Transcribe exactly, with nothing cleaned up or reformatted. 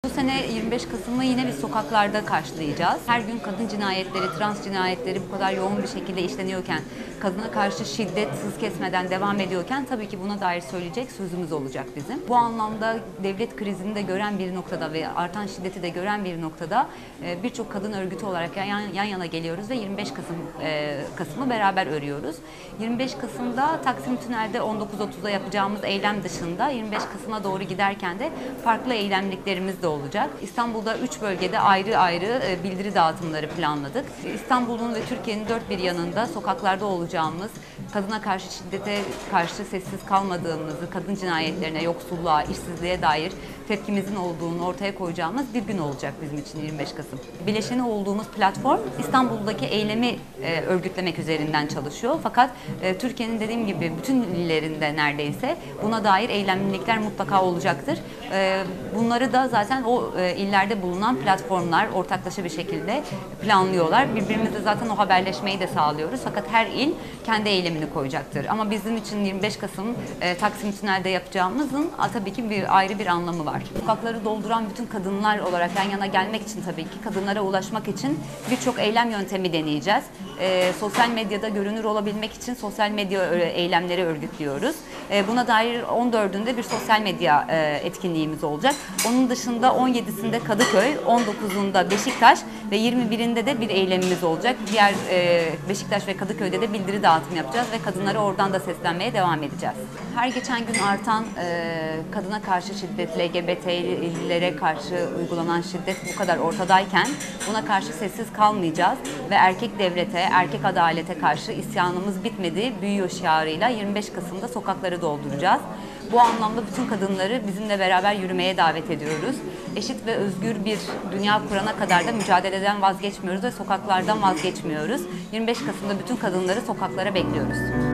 Bu sene yirmi beş Kasım'ı yine biz sokaklarda karşılayacağız. Her gün kadın cinayetleri, trans cinayetleri bu kadar yoğun bir şekilde işleniyorken, kadına karşı şiddet hız kesmeden devam ediyorken tabii ki buna dair söyleyecek sözümüz olacak bizim. Bu anlamda devlet krizini de gören bir noktada ve artan şiddeti de gören bir noktada birçok kadın örgütü olarak yan, yan yana geliyoruz ve yirmi beş Kasım Kasım'ı beraber örüyoruz. yirmi beş Kasım'da Taksim Tünel'de on dokuz otuzda yapacağımız eylem dışında yirmi beş Kasım'a doğru giderken de farklı eylemliklerimiz de olacak. İstanbul'da üç bölgede ayrı ayrı bildiri dağıtımları planladık. İstanbul'un ve Türkiye'nin dört bir yanında sokaklarda olacağımız, kadına karşı şiddete karşı sessiz kalmadığımızı, kadın cinayetlerine, yoksulluğa, işsizliğe dair tepkimizin olduğunu ortaya koyacağımız bir gün olacak bizim için yirmi beş Kasım. Bileşeni olduğumuz platform İstanbul'daki eylemi e, örgütlemek üzerinden çalışıyor. Fakat e, Türkiye'nin dediğim gibi bütün illerinde neredeyse buna dair eylemlilikler mutlaka olacaktır. E, bunları da zaten o e, illerde bulunan platformlar ortaklaşa bir şekilde planlıyorlar. Birbirimizle zaten o haberleşmeyi de sağlıyoruz. Fakat her il kendi eylemini koyacaktır. Ama bizim için yirmi beş Kasım e, Taksim Tünel'de yapacağımızın a, tabii ki bir ayrı bir anlamı var. Sokakları dolduran bütün kadınlar olarak yan yana gelmek için tabii ki kadınlara ulaşmak için birçok eylem yöntemi deneyeceğiz. E, sosyal medyada görünür olabilmek için sosyal medya eylemleri örgütlüyoruz. E, buna dair on dördünde bir sosyal medya e, etkinliğimiz olacak. Onun dışında on yedisinde Kadıköy, on dokuzunda Beşiktaş ve yirmi birinde de bir eylemimiz olacak. Diğer e, Beşiktaş ve Kadıköy'de de bildiri dağıtım yapacağız ve kadınlara oradan da seslenmeye devam edeceğiz. Her geçen gün artan e, kadına karşı şiddet, L G B T'lilere karşı uygulanan şiddet bu kadar ortadayken buna karşı sessiz kalmayacağız ve erkek devlete, erkek adalete karşı isyanımız bitmedi, büyüyor şiarıyla yirmi beş Kasım'da sokakları dolduracağız. Bu anlamda bütün kadınları bizimle beraber yürümeye davet ediyoruz. Eşit ve özgür bir dünya kurana kadar da mücadeleden vazgeçmiyoruz ve sokaklardan vazgeçmiyoruz. yirmi beş Kasım'da bütün kadınları sokaklara bekliyoruz.